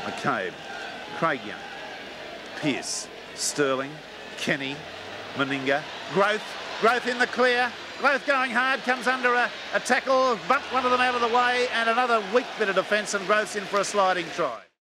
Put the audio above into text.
McCabe, Craig Young, Pearce, Sterling, Kenny, Meninga, Grothe in the clear. Grothe going hard, comes under a tackle, bumped one of them out of the way, and another weak bit of defence, and Grothe's in for a sliding try.